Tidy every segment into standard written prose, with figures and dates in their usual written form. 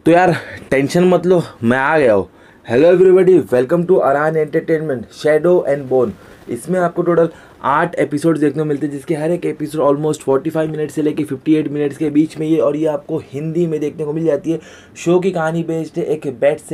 तो यार टेंशन मत लो, मैं आ गया हूँ। हेलो एवरीबॉडी, वेलकम टू अरान एंटरटेनमेंट शैडो एंड बोन। इसमें आपको टोटल 8 एपिसोड्स देखने को मिलते हैं, जिसके हर एक एपिसोड ऑलमोस्ट 45 मिनट से लेके 58 मिनट्स के बीच में ये आपको हिंदी में देखने को मिल जाती है। शो की कहानी बेस्ड है एक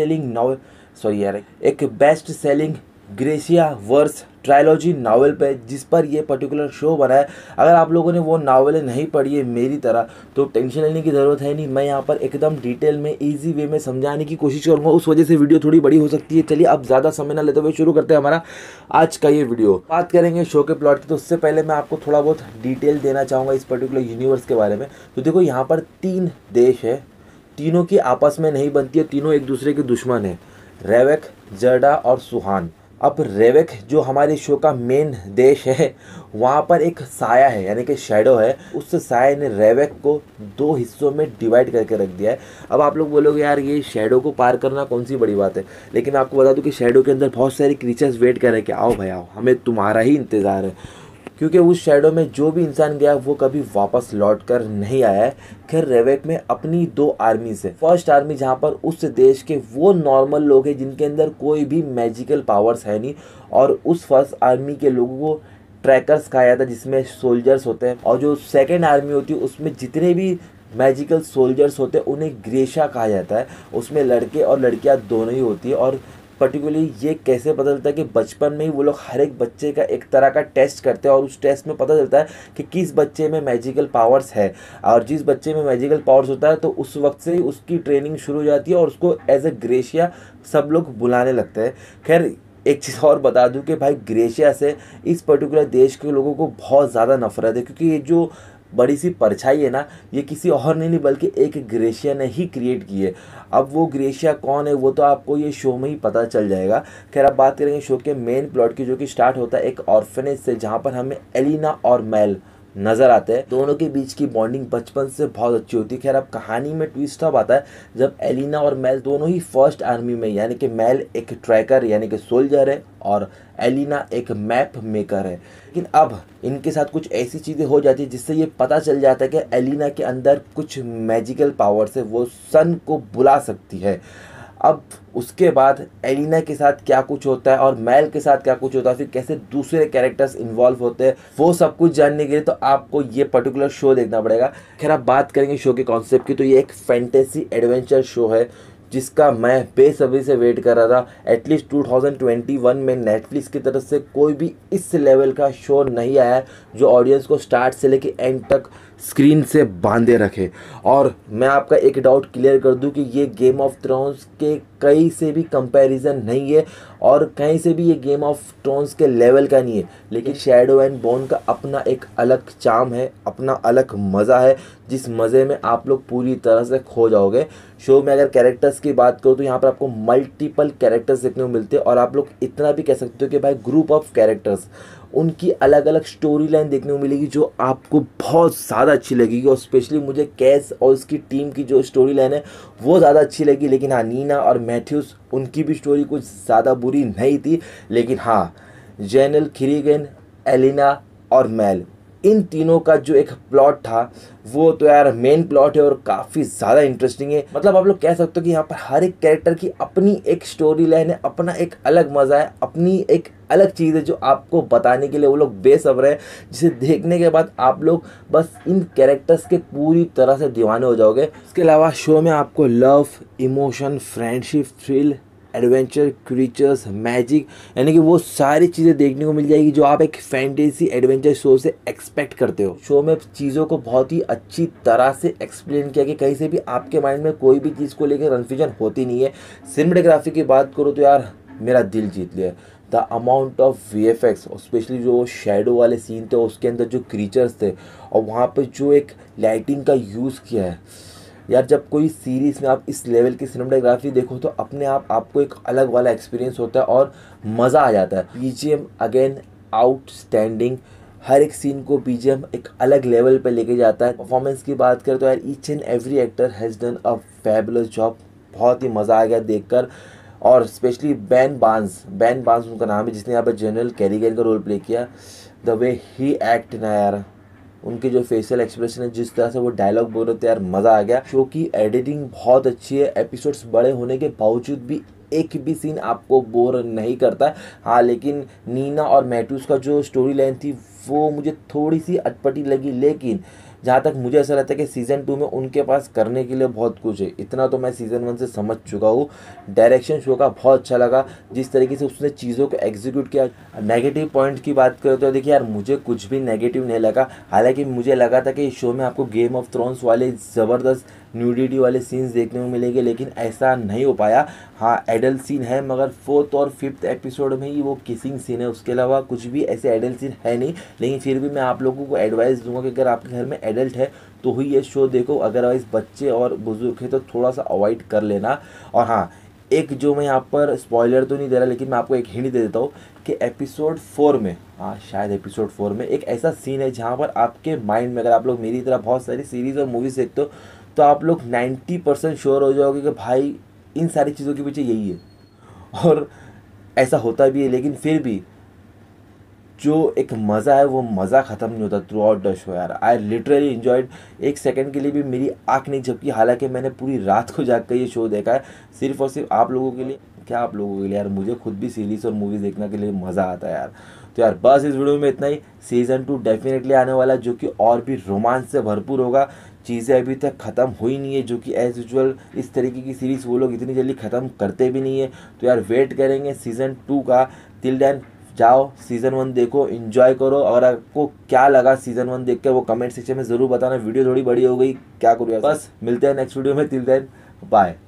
best selling Grishaverse trilogy novel पे, जिस पर ये पर्टिकुलर शो बना है। अगर आप लोगों ने वो नावलें नहीं पढ़ी है मेरी तरह, तो टेंशन लेने की ज़रूरत है नहीं। मैं यहाँ पर एकदम डिटेल में इजी वे में समझाने की कोशिश करूँगा, उस वजह से वीडियो थोड़ी बड़ी हो सकती है। चलिए अब ज़्यादा समय ना लेते हुए शुरू करते हैं हमारा आज का ये वीडियो। बात करेंगे शो के प्लॉट की, तो उससे पहले मैं आपको थोड़ा बहुत डिटेल देना चाहूँगा इस पर्टिकुलर यूनिवर्स के बारे में। तो देखो, यहाँ पर 3 देश है, तीनों की आपस में नहीं बनती है, तीनों एक दूसरे के दुश्मन है, रेवेक, जर्डा और सुहान। अब रेवेक जो हमारे शो का मेन देश है, वहाँ पर एक साया है, यानी कि शैडो है। उस साया ने रेवेक को 2 हिस्सों में डिवाइड करके रख दिया है। अब आप लोग बोलोगे यार ये शैडो को पार करना कौन सी बड़ी बात है, लेकिन मैं आपको बता दूं कि शैडो के अंदर बहुत सारे क्रीचर्स वेट कर रहे हैं कि आओ भाई आओ, हमें तुम्हारा ही इंतज़ार है। क्योंकि उस शैडो में जो भी इंसान गया वो कभी वापस लौट कर नहीं आया है। खैर, रेवेक में अपनी 2 आर्मीज है। फर्स्ट आर्मी जहाँ पर उस देश के वो नॉर्मल लोग हैं जिनके अंदर कोई भी मैजिकल पावर्स है नहीं, और उस फर्स्ट आर्मी के लोगों को ट्रैकर्स कहा जाता है, जिसमें सोल्जर्स होते हैं। और जो सेकेंड आर्मी होती है उसमें जितने भी मैजिकल सोल्जर्स होते हैं उन्हें ग्रेशा कहा जाता है। उसमें लड़के और लड़कियां दोनों ही होती है। और पर्टिकुलरली ये कैसे पता चलता है कि बचपन में ही वो लोग हर एक बच्चे का एक तरह का टेस्ट करते हैं, और उस टेस्ट में पता चलता है कि किस बच्चे में मैजिकल पावर्स है। और जिस बच्चे में मैजिकल पावर्स होता है तो उस वक्त से ही उसकी ट्रेनिंग शुरू हो जाती है और उसको एज ए ग्रेशिया सब लोग बुलाने लगते हैं। खैर, एक चीज़ और बता दूं कि भाई ग्रेशिया से इस पर्टिकुलर देश के लोगों को बहुत ज़्यादा नफरत है, क्योंकि ये जो बड़ी सी परछाई है ना, ये किसी और ने नहीं बल्कि एक ग्रेशिया ने ही क्रिएट की है। अब वो ग्रेशिया कौन है वो तो आपको ये शो में ही पता चल जाएगा। खैर, अब बात करेंगे शो के मेन प्लॉट की, जो कि स्टार्ट होता है एक ऑर्फनेज से, जहाँ पर हमें एलिना और मेल नज़र आते हैं। दोनों के बीच की बॉन्डिंग बचपन से बहुत अच्छी होती है। खैर, अब कहानी में ट्विस्ट अब आता है जब एलिना और मेल दोनों ही फर्स्ट आर्मी में, यानी कि मेल एक ट्रैकर यानी कि सोल्जर है और एलिना एक मैप मेकर है। लेकिन अब इनके साथ कुछ ऐसी चीज़ें हो जाती है जिससे ये पता चल जाता है कि एलिना के अंदर कुछ मैजिकल पावर्स है, वो सन को बुला सकती है। अब उसके बाद एलिना के साथ क्या कुछ होता है और मेल के साथ क्या कुछ होता है, फिर कैसे दूसरे कैरेक्टर्स इन्वॉल्व होते हैं, वो सब कुछ जानने के लिए तो आपको ये पर्टिकुलर शो देखना पड़ेगा। खैर, आप बात करेंगे शो के कॉन्सेप्ट की, तो ये एक फैंटेसी एडवेंचर शो है जिसका मैं बेसब्री से वेट कर रहा था। एटलीस्ट 2021 में नेटफ्लिक्स की तरफ से कोई भी इस लेवल का शो नहीं आया जो ऑडियंस को स्टार्ट से लेके एंड तक स्क्रीन से बांधे रखे। और मैं आपका एक डाउट क्लियर कर दूं कि ये गेम ऑफ थ्रोन्स के कहीं से भी कंपैरिजन नहीं है, और कहीं से भी ये गेम ऑफ थ्रोन्स के लेवल का नहीं है। लेकिन शैडो एंड बोन का अपना एक अलग चार्म है, अपना अलग मज़ा है, जिस मज़े में आप लोग पूरी तरह से खो जाओगे। शो में अगर कैरेक्टर्स की बात करो तो यहाँ पर आपको मल्टीपल कैरेक्टर्स देखने को मिलते हैं, और आप लोग इतना भी कह सकते हो कि भाई ग्रुप ऑफ कैरेक्टर्स, उनकी अलग अलग स्टोरी लाइन देखने को मिलेगी जो आपको बहुत ज़्यादा अच्छी लगेगी। और स्पेशली मुझे कैस और उसकी टीम की जो स्टोरी लाइन है वो ज़्यादा अच्छी लगी। लेकिन हाँ, नीना और मैथ्यूस, उनकी भी स्टोरी कुछ ज़्यादा बुरी नहीं थी। लेकिन हाँ, जेनल, खिरीगन, एलिना और मेल, इन तीनों का जो एक प्लॉट था वो तो यार मेन प्लॉट है और काफ़ी ज़्यादा इंटरेस्टिंग है। मतलब आप लोग कह सकते हो कि यहाँ पर हर एक कैरेक्टर की अपनी एक स्टोरी लाइन है, अपना एक अलग मज़ा है, अपनी एक अलग चीज़ है जो आपको बताने के लिए वो लोग बेसब्र है, जिसे देखने के बाद आप लोग बस इन कैरेक्टर्स के पूरी तरह से दीवाने हो जाओगे। इसके अलावा शो में आपको love, emotion, friendship, thrill, adventure, creatures, magic, यानी कि वो सारी चीज़ें देखने को मिल जाएगी जो आप एक फैंटेसी एडवेंचर शो से एक्सपेक्ट करते हो। शो में चीज़ों को बहुत ही अच्छी तरह से एक्सप्लेन किया कि कहीं से भी आपके माइंड में कोई भी चीज़ को लेकर कन्फ्यूजन होती नहीं है। सिनेमेटोग्राफी की बात करो तो यार मेरा दिल जीत लिया। द अमाउंट ऑफ VFX, और स्पेशली जो शैडो वाले सीन थे उसके अंदर जो क्रीचर्स थे और वहाँ पर जो एक लाइटिंग का यूज़ किया है यार, जब कोई सीरीज़ में आप इस लेवल की सिनेमेटोग्राफी देखो तो अपने आप आपको एक अलग वाला एक्सपीरियंस होता है और मज़ा आ जाता है। BGM अगेन आउटस्टैंडिंग, हर एक सीन को BGM एक अलग लेवल पे लेके जाता है। परफॉर्मेंस की बात करें तो यार each and every actor has done a fabulous job, बहुत ही मज़ा आ गया देखकर। और स्पेशली बैन बांस उनका नाम है, जिसने यहाँ पर जनरल कैरिगन का रोल प्ले किया। द वे ही एक्ट ना यार, उनके जो फेशियल एक्सप्रेशन है, जिस तरह से वो डायलॉग बोल रहे थे यार, मज़ा आ गया। शो की एडिटिंग बहुत अच्छी है, एपिसोड्स बड़े होने के बावजूद भी एक भी सीन आपको बोर नहीं करता है। हाँ, लेकिन नीना और मैथ्यूस का जो स्टोरी लाइन थी वो मुझे थोड़ी सी अटपटी लगी, लेकिन जहाँ तक मुझे ऐसा लगता है कि सीज़न 2 में उनके पास करने के लिए बहुत कुछ है। इतना तो मैं सीज़न 1 से समझ चुका हूँ। डायरेक्शन शो का बहुत अच्छा लगा, जिस तरीके से उसने चीज़ों को एग्जीक्यूट किया। नेगेटिव पॉइंट की बात करें तो देखिए यार, मुझे कुछ भी नेगेटिव नहीं लगा। हालांकि मुझे लगा था कि इस शो में आपको गेम ऑफ थ्रोन्स वाले ज़बरदस्त न्यूडिटी वाले सीन्स देखने को मिलेंगे, लेकिन ऐसा नहीं हो पाया। हाँ, एडल्ट सीन है, मगर 4th और 5th एपिसोड में ही वो किसिंग सीन है, उसके अलावा कुछ भी ऐसे एडल्ट सीन है नहीं। लेकिन फिर भी मैं आप लोगों को एडवाइस दूंगा कि अगर आपके घर में एडल्ट है तो ही ये शो देखो, अदरवाइज बच्चे और बुजुर्ग है तो थोड़ा सा अवॉइड कर लेना। और हाँ, एक जो मैं यहाँ पर स्पॉइलर तो नहीं दे रहा, लेकिन मैं आपको एक हिंट दे देता हूँ कि एपिसोड 4 में, हाँ शायद एपिसोड 4 में एक ऐसा सीन है जहाँ पर आपके माइंड में, अगर आप लोग मेरी तरह बहुत सारी सीरीज़ और मूवीज़ देखते हो तो आप लोग 90% श्योर हो जाओगे कि भाई इन सारी चीज़ों के पीछे यही है। और ऐसा होता भी है, लेकिन फिर भी जो एक मज़ा है वो मज़ा ख़त्म नहीं होता थ्रू आउट द शो यार। I literally enjoyed. एक सेकंड के लिए भी मेरी आँख नहीं झपकी, हालांकि मैंने पूरी रात को जाग कर ये शो देखा है, सिर्फ और सिर्फ आप लोगों के लिए। क्या आप लोगों के लिए यार, मुझे खुद भी सीरीज़ और मूवीज़ देखने के लिए मज़ा आता है यार। तो यार बस इस वीडियो में इतना ही। सीज़न 2 डेफिनेटली आने वाला है, जो कि और भी रोमांच से भरपूर होगा। चीज़ें अभी तक ख़त्म हुई नहीं है, जो कि एज़ यूजुअल इस तरीके की सीरीज़ वो लोग इतनी जल्दी ख़त्म करते भी नहीं है। तो यार वेट करेंगे सीज़न 2 का। टिल देन जाओ सीज़न 1 देखो, एंजॉय करो। और आपको क्या लगा सीज़न 1 देख के वो कमेंट सेक्शन में ज़रूर बताना। वीडियो थोड़ी बड़ी हो गई, क्या करूँ यार। बस मिलते हैं नेक्स्ट वीडियो में। Till then bye.